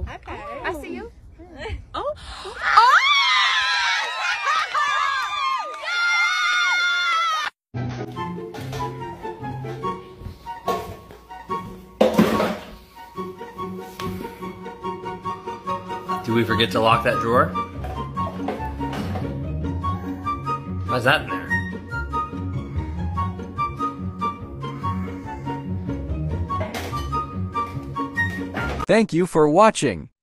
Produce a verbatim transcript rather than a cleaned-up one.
Oh. Okay. I see you. Oh. Did we forget to lock that drawer? Why's that in there? Thank you for watching.